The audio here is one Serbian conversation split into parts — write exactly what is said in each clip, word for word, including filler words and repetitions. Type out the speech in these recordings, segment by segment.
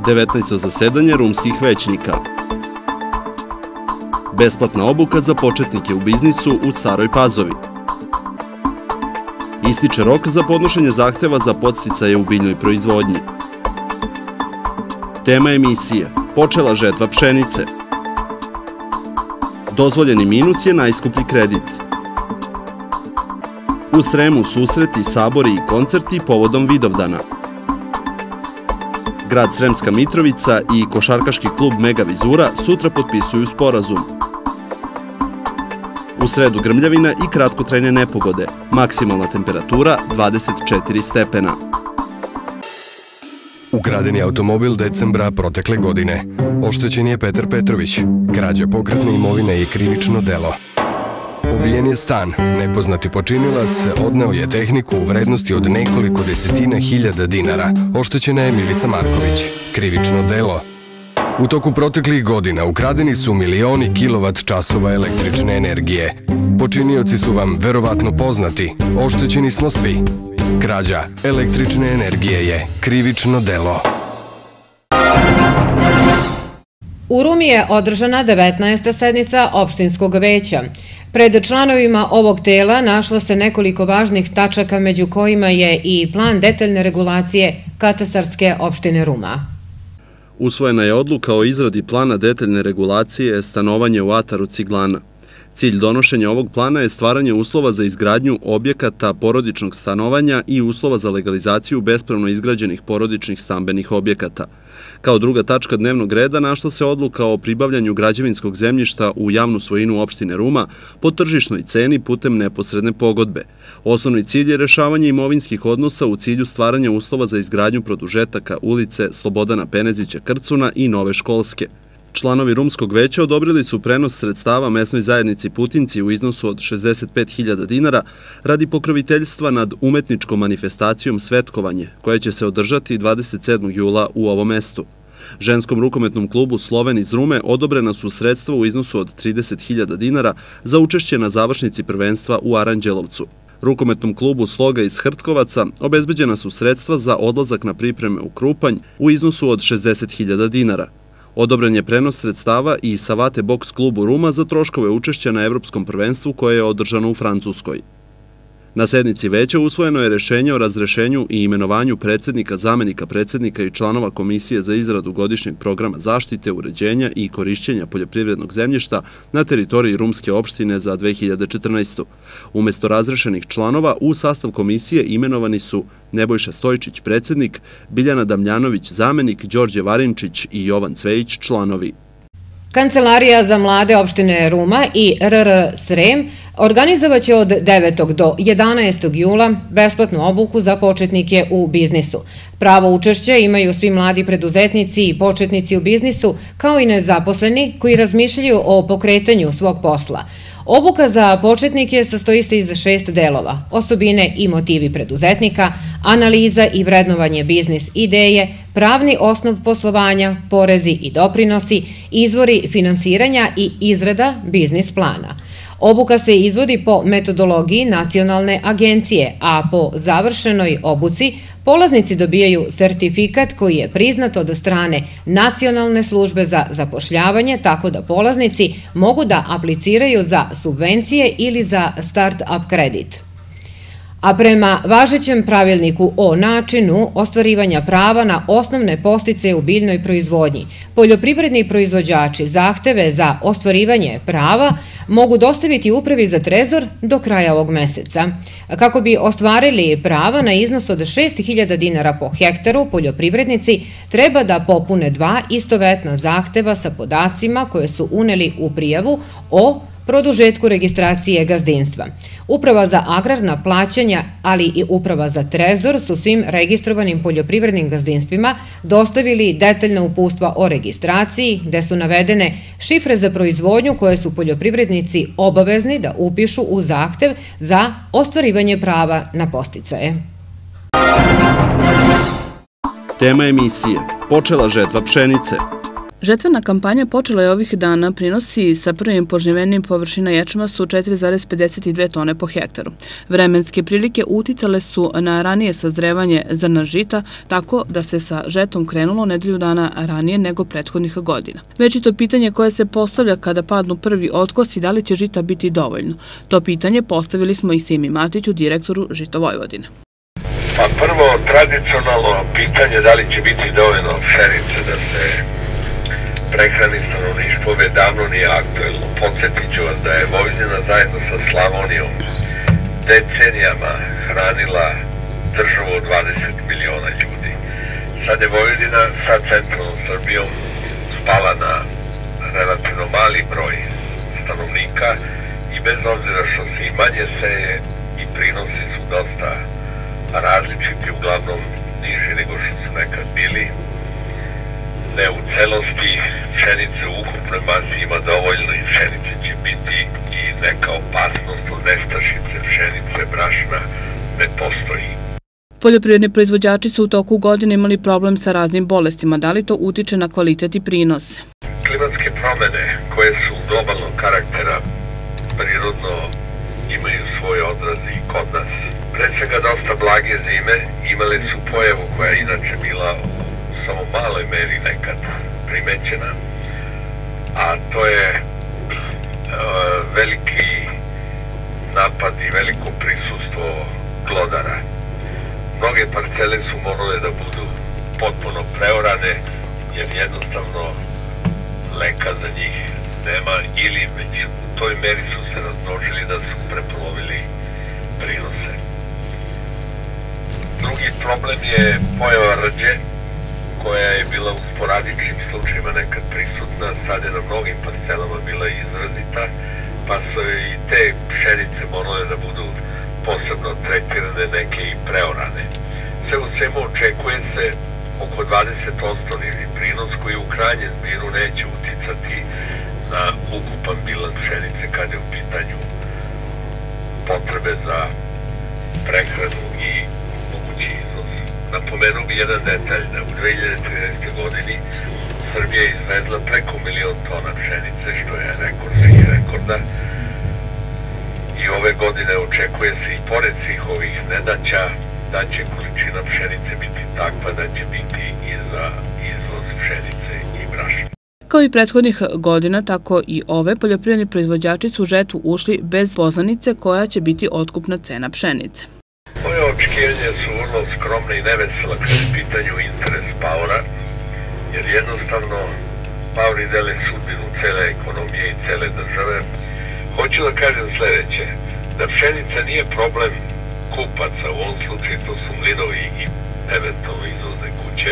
devetnaesto zasedanje rumskih većnika. Besplatna obuka za početnike u biznisu u Staroj Pazovi. Ističe rok za podnošenje zahteva za podsticaje u biljnoj proizvodnji. Tema emisije: počela žetva pšenice. Dozvoljeni minus je najskuplji kredit. U Sremu susreti, sabori i koncerti povodom Vidovdana. Grad Sremska Mitrovica i košarkaški klub Mega Vizura sutra potpisuju sporazum. U sredu grmljavina i kratkotrajne nepogode. Maksimalna temperatura dvadeset četiri stepena. Ukradeni automobil decembra protekle godine. Oštećen je Petar Petrović. Krađa pokretne imovine je krivično delo. Ubijen je stan. Nepoznati počinilac odneo je tehniku u vrednosti od nekoliko desetina hiljada dinara. Oštećena je Milica Marković. Krivično delo. U toku proteklih godina ukradeni su milioni kilovat časova električne energije. Počinioci su vam verovatno poznati. Oštećeni smo svi. Krađa električne energije je krivično delo. U Rumi je održana devetnaesta sednica opštinskog veća. Pred članovima ovog tela našlo se nekoliko važnih tačaka, među kojima je i plan detaljne regulacije katastarske opštine Ruma. Usvojena je odluka o izradi plana detaljne regulacije stanovanje u ataru Ciglana. Cilj donošenja ovog plana je stvaranje uslova za izgradnju objekata porodičnog stanovanja i uslova za legalizaciju bespravno izgrađenih porodičnih stambenih objekata. Kao druga tačka dnevnog reda našla se odluka o pribavljanju građevinskog zemljišta u javnu svojinu opštine Ruma po tržišnoj ceni putem neposredne pogodbe. Osnovni cilj je rešavanje imovinskih odnosa u cilju stvaranja uslova za izgradnju produžetaka ulice Slobodana Penezića Krcuna i Nove Školske. Članovi Rumskog veća odobrili su prenos sredstava mesnoj zajednici Putinci u iznosu od šezdeset pet hiljada dinara radi pokroviteljstva nad umetničkom manifestacijom Svetkovanje, koja će se održati dvadeset sedmog jula u ovom mestu. Ženskom rukometnom klubu Sloven iz Rume odobrena su sredstva u iznosu od trideset hiljada dinara za učešće na završnici prvenstva u Aranđelovcu. Rukometnom klubu Sloga iz Hrtkovaca obezbeđena su sredstva za odlazak na pripreme u Krupanj u iznosu od šezdeset hiljada dinara. Odobren je prenos sredstava i Savate boks klubu Ruma za troškove učešća na evropskom prvenstvu koje je održano u Francuskoj. Na sednici veća usvojeno je rešenje o razrešenju i imenovanju predsednika, zamenika predsednika i članova Komisije za izradu godišnjeg programa zaštite, uređenja i korišćenja poljoprivrednog zemljišta na teritoriji Rumske opštine za dve hiljade četrnaestu. Umesto razrešenih članova u sastav komisije imenovani su Nebojša Stojčić predsednik, Biljana Damljanović zamenik, Đorđe Varinčić i Jovan Cvejić članovi. Kancelarija za mlade opštine Ruma i R R Srem organizovaće od devetog do jedanaestog jula besplatnu obuku za početnike u biznisu. Pravo učešće imaju svi mladi preduzetnici i početnici u biznisu, kao i nezaposleni koji razmišljaju o pokretanju svog posla. Obuka za početnike sastoji se iz šest delova: osobine i motivi preduzetnika, analiza i vrednovanje biznis ideje, pravni osnov poslovanja, porezi i doprinosi, izvori finansiranja i izrada biznis plana. Obuka se izvodi po metodologiji Nacionalne agencije, a po završenoj obuci polaznici dobijaju sertifikat koji je priznat od strane Nacionalne službe za zapošljavanje, tako da polaznici mogu da apliciraju za subvencije ili za start-up kredit. A prema važećem pravilniku o načinu ostvarivanja prava na osnovne podsticaje u biljnoj proizvodnji, poljoprivredni proizvođači zahteve za ostvarivanje prava mogu dostaviti Upravi za trezor do kraja ovog meseca. Kako bi ostvarili prava na iznos od šest hiljada dinara po hektaru, poljoprivrednici treba da popune dva istovetna zahteva sa podacima koje su uneli u prijavu o produžetku registracije gazdinstva. Uprava za agrarna plaćanja, ali i Uprava za trezor su svim registrovanim poljoprivrednim gazdinstvima dostavili detaljna uputstva o registraciji, gde su navedene šifre za proizvodnju koje su poljoprivrednici obavezni da upišu u zahtev za ostvarivanje prava na podsticaje. Tema emisije: počela žetva pšenice. Žetvena kampanja počela je ovih dana, prinosi sa prvim požnjevenim površina ječma su četiri zarez pedeset dve tone po hektaru. Vremenske prilike uticale su na ranije sazrevanje zrna žita, tako da se sa žetom krenulo nedelju dana ranije nego prethodnih godina. Večito pitanje koje se postavlja kada padnu prvi otkosi da li će žita biti dovoljno. To pitanje postavili smo i Simi Matiću, direktoru Žito Vojvodine. Pa prvo, tradicionalno pitanje da li će biti dovoljno pšenice da se prehrani stanovništvo već davno nije aktuelno. Podsjetit ću vas da je Vojvodina zajedno sa Slavonijom decenijama hranila državu od dvadeset miliona ljudi. Sad je Vojvodina sa centralnom Srbijom spala na relativno mali broj stanovnika i bez obzira što se i manje seje i prinosi su dosta različiti, uglavnom niži nego što su nekad bili. Ne u celosti, pšenice u ukupnoj masi ima dovoljno i pšenice će biti i neka opasnost od nestašice pšenice, brašna ne postoji. Poljoprivredni proizvođači su u toku godine imali problem sa raznim bolestima. Da li to utiče na kvalitet i prinose? Klimatske promene koje su globalnog karaktera prirodno imaju svoj odraz i kod nas. Pre svega dosta blage zime imale su pojavu koja je inače bila u samo maloj meri nekad primećena, a to je e, veliki napad i veliko prisustvo glodara. Mnoge parcele su morale da budu potpuno preorane, jer jednostavno leka za njih nema ili već u toj meri su se razmnožili da su prepolovili prinose. Drugi problem je pojava rđe, koja je bila u sporadičnim slučajima nekad prisutna, sad je na mnogim parcelama bila izrazita, pa su i te pšenice morale da budu posebno tretirane, neke i preorane. Sve u svemu očekuje se oko dvadeset posto niži prinos koji u krajnjem zbiru neće uticati na ukupan bilans pšenice kad je u pitanju potrebe za prehranu i mogući izvoz. Napomenuo bi jedan detalj da u dve hiljade trinaestoj. godini Srbija je izvezla preko milion tona pšenice, što je rekord svih rekorda. I ove godine očekuje se i pored svih ovih nedaća da će količina pšenice biti takva da će biti i za izvoz pšenice i brašna. Kao i prethodnih godina, tako i ove, poljoprivredni proizvođači su u žetvu ušli bez poznanice koja će biti otkupna cena pšenice. Moje očekivanje su vrlo skromne i nevesela kada je pitanju interes paora, jer jednostavno paori dele sudbinu cele ekonomije i cele države. Hoću da kažem sledeće, da pšenica nije problem kupaca, u ovom slučaju to su mlinovi i eventualno izvozne kuće,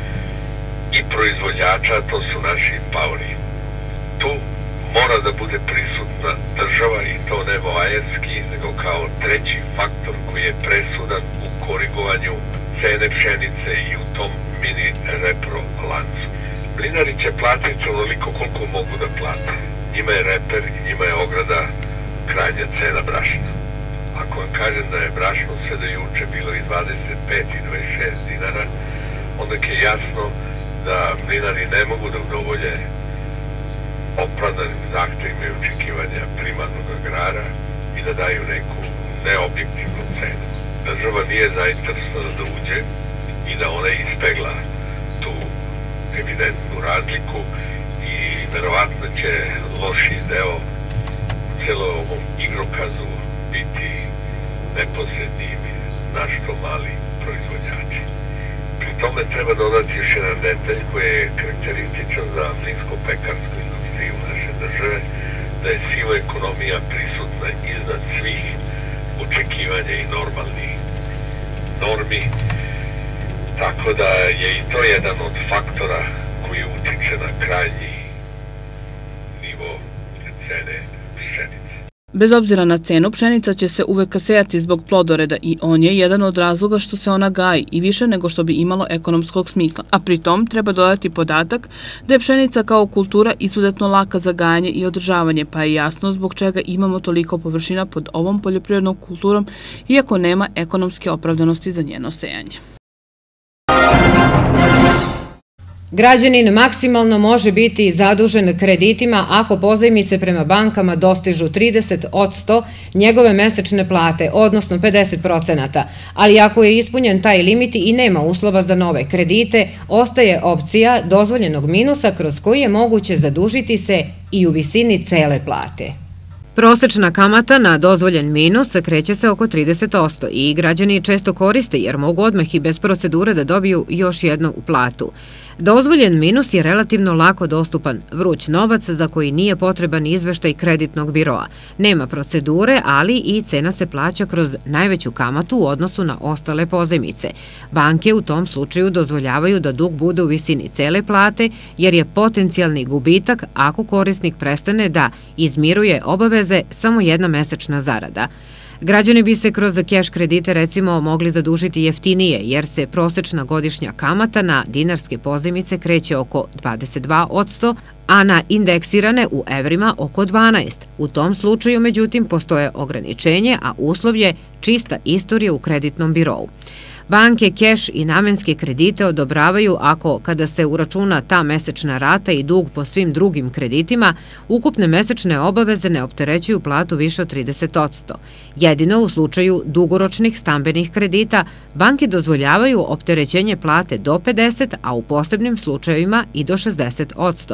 i proizvođača, to su naši paori. Tu mora da bude prisutna država i to ne voajerski, nego kao treći faktor koji je presudan u korigovanju cene pšenice i u tom mini repro lancu. Mlinari će platiti onoliko koliko mogu da plate. Njima je reper i njima je ograda krajnja cena brašna. Ako vam kažem da je brašno sve do juče bilo i dvadeset pet i dvadeset šest dinara, onda je jasno da mlinari ne mogu da udovolje opravdanim zahtevima i očekivanja primarnog agrara i da daju neku neobjektivnu cenu. Država nije zainteresovana da uđe i da ona ispegla tu evidentnu razliku i verovatno će loši deo u celom ovom igrokazu biti neposredni našto mali proizvođači. Pri tome treba dodati još jedan detalj koji je karakterističan za mlinsko-pekarsku industriju naše države, da je siva ekonomija prisutna iznad svih očekivanja i normalnih normi, tako da je i to jedan od faktora koji utiče na krajnji nivo cene pšenice. Bez obzira na cenu, pšenica će se uvek sejati zbog plodoreda i on je jedan od razloga što se ona gaji i više nego što bi imalo ekonomskog smisla. A pri tom treba dodati podatak da je pšenica kao kultura izuzetno laka za gajanje i održavanje, pa je jasno zbog čega imamo toliko površina pod ovom poljoprivrednom kulturom, iako nema ekonomske opravdanosti za njeno sejanje. Građanin maksimalno može biti zadužen kreditima ako pozajmice prema bankama dostižu trideset posto njegove mesečne plate, odnosno pedeset procenata, ali ako je ispunjen taj limit i nema uslova za nove kredite, ostaje opcija dozvoljenog minusa kroz koji je moguće zadužiti se i u visini cele plate. Prosečna kamata na dozvoljen minus kreće se oko trideset posto i građani često koriste jer mogu odmah i bez procedure da dobiju još jednu platu. Dozvoljen minus je relativno lako dostupan, vruć novac za koji nije potreban izveštaj kreditnog biroa. Nema procedure, ali i cena se plaća kroz najveću kamatu u odnosu na ostale pozajmice. Banke u tom slučaju dozvoljavaju da dug bude u visini cele plate jer je potencijalni gubitak ako korisnik prestane da izmiruje obaveze samo jedna mesečna zarada. Građani bi se kroz keš kredite recimo mogli zadužiti jeftinije jer se prosečna godišnja kamata na dinarske pozajmice kreće oko dvadeset dva posto, a na indeksirane u evrima oko dvanaest posto. U tom slučaju, međutim, postoje ograničenje, a uslov je čista istorija u kreditnom birou. Banke keš i namenske kredite odobravaju ako, kada se uračuna ta mesečna rata i dug po svim drugim kreditima, ukupne mesečne obaveze ne opterećuju platu više od trideset posto. Jedino u slučaju dugoročnih stambenih kredita banke dozvoljavaju opterećenje plate do pedeset, a u posebnim slučajevima i do šezdeset posto.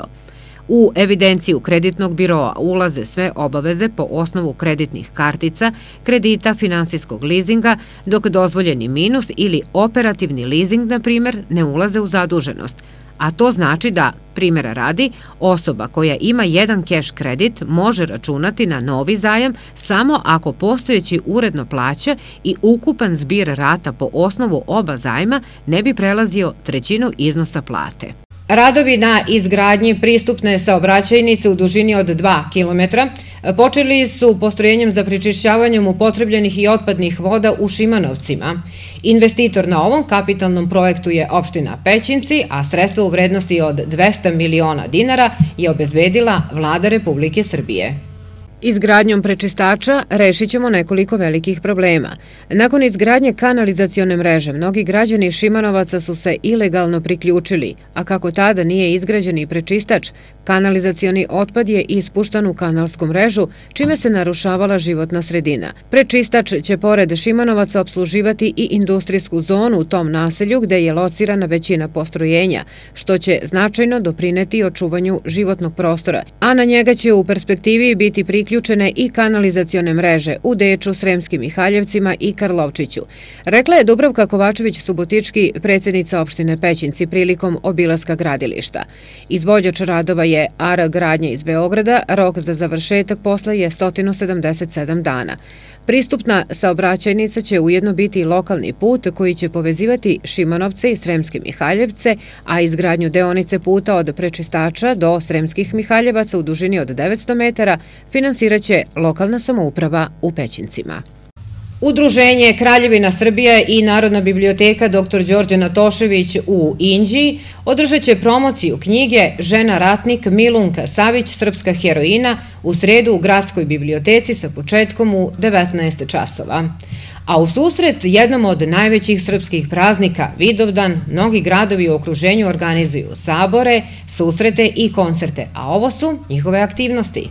U evidenciju kreditnog biroa ulaze sve obaveze po osnovu kreditnih kartica, kredita, finansijskog lizinga, dok dozvoljeni minus ili operativni lizing, na primjer, ne ulaze u zaduženost. A to znači da, primjera radi, osoba koja ima jedan keš kredit može računati na novi zajam samo ako postojeći uredno plaća i ukupan zbir rata po osnovu oba zajma ne bi prelazio trećinu iznosa plate. Radovi na izgradnji pristupne saobraćajnice u dužini od dva kilometra počeli su postrojenjem za prečišćavanjem upotrebljenih i otpadnih voda u Šimanovcima. Investitor na ovom kapitalnom projektu je opština Pećinci, a sredstva u vrednosti od dvesta miliona dinara je obezbedila Vlada Republike Srbije. Izgradnjom prečistača rešit ćemo nekoliko velikih problema. Nakon izgradnje kanalizacione mreže, mnogi građani Šimanovaca su se ilegalno priključili, a kako tada nije izgrađen i prečistač, kanalizacioni otpad je ispuštan u kanalsku mrežu, čime se narušavala životna sredina. Prečistač će pored Šimanovaca opsluživati i industrijsku zonu u tom naselju gde je locirana većina postrojenja, što će značajno doprineti očuvanju životnog prostora, a na njega će u perspektivi biti priključene i kanalizacione mreže u Deču, Sremskim Mihaljevcima i Karlovčiću. Rekla je Dubravka Kovačević-Subotički, predsjednica opštine Pećinci, prilikom obilaska gradilišta. Izvođač radova je A R Gradnje iz Beograda, rok za završetak posla je sto sedamdeset sedam dana. Pristupna saobraćajnica će ujedno biti i lokalni put koji će povezivati Šimanovce i Sremske Mihaljevce, a izgradnju deonice puta od prečistača do Sremskih Mihaljevaca u dužini od devetsto metara finansiraće lokalna samouprava u Pećincima. Udruženje Kraljevina Srbije i Narodna biblioteka doktor Đorđe Natošević u Inđiji održat će promociju knjige Žena ratnik Milunka Savić, srpska heroina, u sredu u Gradskoj biblioteci sa početkom u devetnaest časova. A u susret jednom od najvećih srpskih praznika, Vidovdan, mnogi gradovi u okruženju organizuju sabore, susrete i koncerte, a ovo su njihove aktivnosti.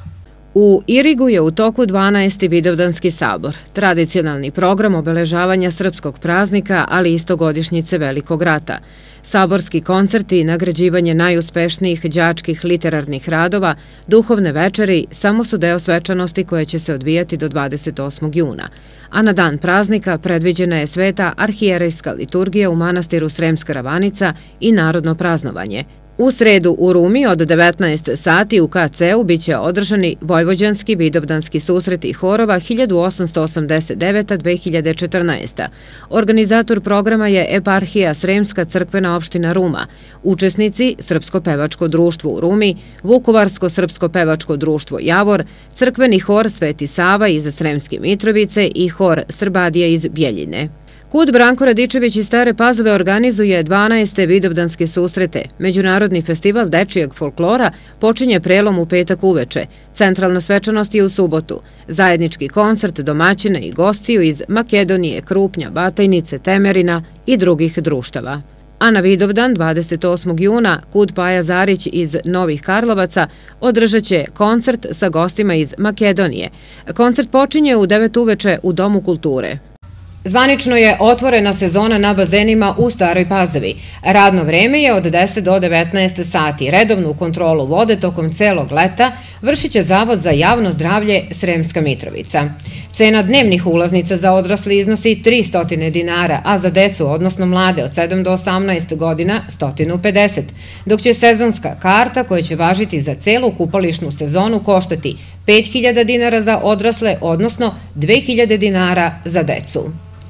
U Irigu je u toku dvanaesti Vidovdanski sabor, tradicionalni program obeležavanja srpskog praznika, ali istogodišnjice Velikog rata. Saborski koncerti i nagrađivanje najuspešnijih đačkih literarnih radova, duhovne večeri, samo su deo svečanosti koje će se odvijati do dvadeset osmog juna. A na dan praznika predviđena je sveta arhijerejska liturgija u manastiru Sremska Ravanica i narodno praznovanje. U sredu u Rumi od devetnaest sati u K C-u biće održani Vojvođanski vidovdanski susreti horova hiljadu osamsto osamdeset deveta do dve hiljade četrnaeste. Organizator programa je Eparhija Sremska crkvena opština Ruma. Učesnici Srpsko pevačko društvo u Rumi, Vukovarsko srpsko pevačko društvo Javor, crkveni hor Sveti Sava iz Sremske Mitrovice i hor Srbadija iz Bjeljine. Kud Branko Radičević iz Stare Pazove organizuje dvanaeste Vidovdanske susrete. Međunarodni festival dečijeg folklora počinje prelom u petak uveče. Centralna svečanost je u subotu. Zajednički koncert domaćina i gostiju iz Makedonije, Krupnja, Batajnice, Temerina i drugih društava. a na Vidovdan dvadeset osmog juna Kud Paja Zarić iz Novih Karlovaca održat će koncert sa gostima iz Makedonije. Koncert počinje u devet uveče u Domu kulture. Zvanično je otvorena sezona na bazenima u Staroj Pazovi. Radno vreme je od deset do devetnaest sati. Redovnu kontrolu vode tokom celog leta vršit će Zavod za javno zdravlje Sremska Mitrovica. Cena dnevnih ulaznica za odrasle iznosi tristo dinara, a za decu, odnosno mlade od sedam do osamnaest godina, sto pedeset, dok će sezonska karta koja će važiti za celu kupališnu sezonu koštati pet hiljada dinara za odrasle, odnosno dve hiljade dinara za decu.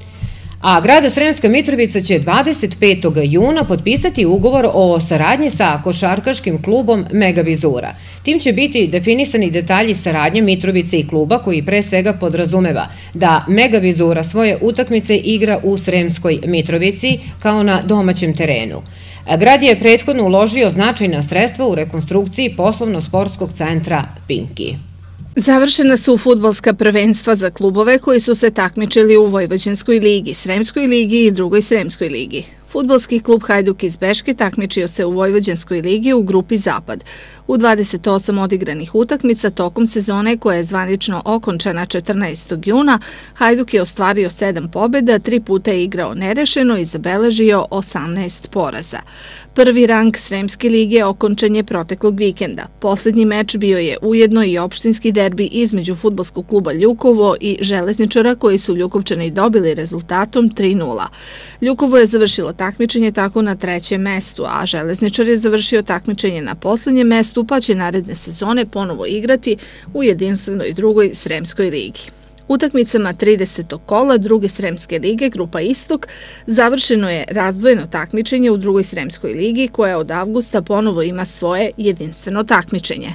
A grad Sremska Mitrovica će dvadeset petog juna potpisati ugovor o saradnji sa košarkaškim klubom Megavizura. Tim će biti definisani detalji saradnje Mitrovice i kluba koji pre svega podrazumeva da Megavizura svoje utakmice igra u Sremskoj Mitrovici kao na domaćem terenu. Grad je prethodno uložio značajna sredstva u rekonstrukciji poslovno-sportskog centra Pinki. Završena su fudbalska prvenstva za klubove koji su se takmičili u Vojvođanskoj ligi, Sremskoj ligi i drugoj Sremskoj ligi. Fudbalski klub Hajduk iz Beške takmičio se u Vojvođanskoj ligi u grupi Zapad. U dvadeset osam odigranih utakmica tokom sezone koja je zvanično okončana četrnaestog juna, Hajduk je ostvario sedam pobjeda, tri puta je igrao nerešeno i zabeležio osamnaest poraza. Prvi rang Sremske lige okončan je proteklog vikenda. Poslednji meč bio je ujedno i opštinski derbi između fudbalskog kluba Ljukovo i Železničara koji su Ljukovčani dobili rezultatom tri nula. Ljukovo je završilo takmičenje tako na trećem mestu, a Železničar je završio takmičenje na poslednjem mestu, pa će naredne sezone ponovo igrati u jedinstvenoj drugoj Sremskoj ligi. Utakmicama tridesetog kola druge Sremske lige, grupa Istok, završeno je razdvojeno takmičenje u drugoj Sremskoj ligi koja od avgusta ponovo ima svoje jedinstveno takmičenje.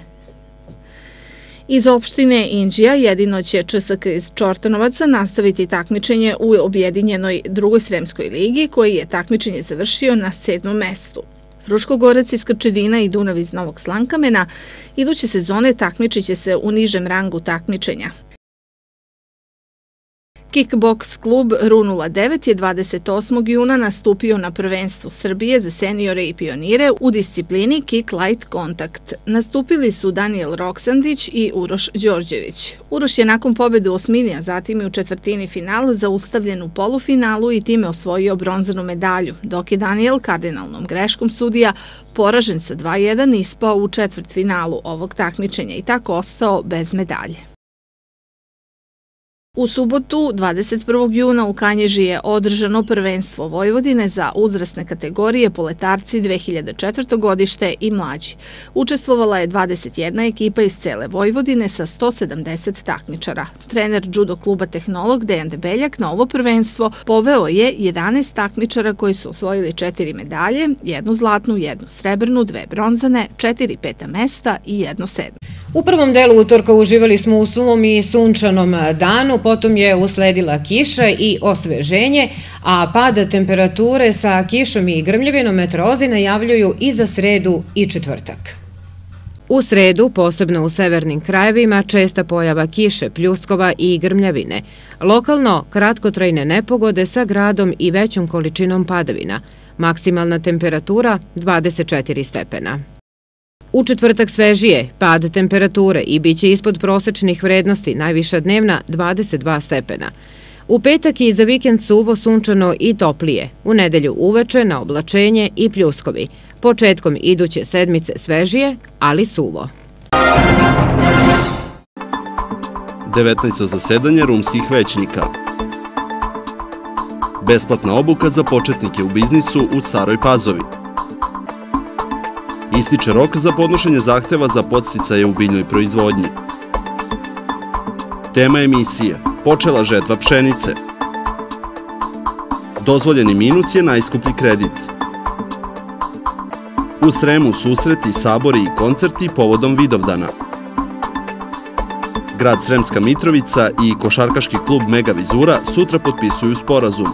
Iz opštine Inđija jedino će Č S K iz Čortanovaca nastaviti takmičenje u objedinjenoj drugoj Sremskoj ligi koji je takmičenje završio na sedmom mestu. Fruškogorac iz Krčedina i Dunav iz Novog Slankamena iduće sezone takmičit će se u nižem rangu takmičenja. Kickboks klub R U nula devet je dvadeset osmog juna nastupio na prvenstvu Srbije za seniore i pionire u disciplini Kick Light Kontakt. Nastupili su Danijel Roksandić i Uroš Đorđević. Uroš je nakon pobjede u osmini, a zatim i u četvrtini finala zaustavljen u polufinalu i time osvojio bronzanu medalju, dok je Danijel kardinalnom greškom sudija poražen sa dva jedan ispao u četvrtfinalu ovog takmičenja i tako ostao bez medalje. U subotu, dvadeset prvog juna, u Kanjiži je održano prvenstvo Vojvodine za uzrasne kategorije poletarci dve hiljade četvrto godište i mlađi. Učestvovala je dvadeset jedna ekipa iz cele Vojvodine sa sto sedamdeset takmičara. Trener judo kluba Tehnolog Dejan Debeljak na ovo prvenstvo poveo je jedanaest takmičara koji su osvojili četiri medalje, jednu zlatnu, jednu srebrnu, dve bronzane, četiri peta mesta i jedno sedmo. U prvom delu utorka uživali smo u suvom i sunčanom danu, potom je usledila kiša i osveženje, a pada temperature sa kišom i grmljavinom meteorolozi najavljuju i za sredu i četvrtak. U sredu, posebno u severnim krajevima, česta pojava kiše, pljuskova i grmljavine. Lokalno kratkotrajne nepogode sa gradom i većom količinom padavina. Maksimalna temperatura dvadeset četiri stepena. U četvrtak svežije, pad temperature i bit će ispod prosečnih vrednosti, najviša dnevna dvadeset dva stepena. U petak i za vikend suvo, sunčano i toplije. U nedelju uveče na oblačenje i pljuskovi. Početkom iduće sedmice svežije, ali suvo. devetnaesto zasedanje rumskih većnika. Besplatna obuka za početnike u biznisu u Staroj Pazovi. Ističe rok za podnošenje zahteva za podsticaje u biljnoj proizvodnji. Tema emisije: počela žetva pšenice. Dozvoljeni minus je najskuplji kredit. U Sremu susreti, sabori i koncerti povodom Vidovdana. Grad Sremska Mitrovica i košarkaški klub Megavizura sutra potpisuju sporazum.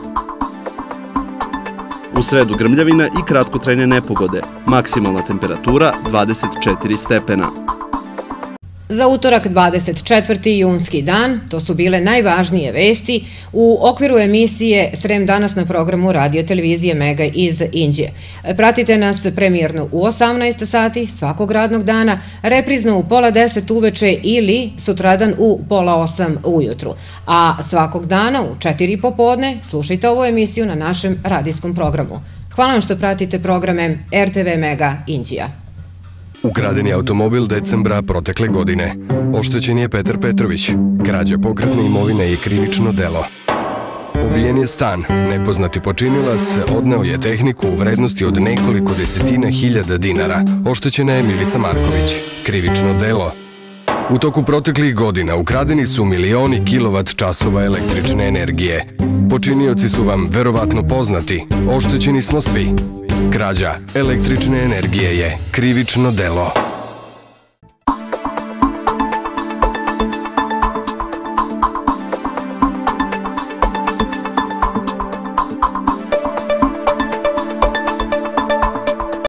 U sredu grmljavina i kratkotrajne nepogode, maksimalna temperatura dvadeset četiri stepena. Za utorak dvadeset četvrti junski dan, to su bile najvažnije vesti u okviru emisije Srem danas na programu radio televizije Mega iz Inđije. Pratite nas premijerno u osamnaest sati svakog radnog dana, reprizno u pola deset uveče ili sutradan u pola osam ujutru. A svakog dana u četiri popodne slušajte ovu emisiju na našem radijskom programu. Hvala vam što pratite programe R T V Mega Inđija. Ukradeni automobil decembra protekle godine. Oštećen je Petar Petrović. Krađa pokretne imovine je krivično delo. Ubijen je stan. Nepoznati počinilac odneo je tehniku u vrednosti od nekoliko desetina hiljada dinara. Oštećena je Milica Marković. Krivično delo. U toku proteklih godina ukradeni su milioni kilovat časova električne energije. Počinioci su vam verovatno poznati. Oštećeni smo svi. Krađa električne energije je krivično delo.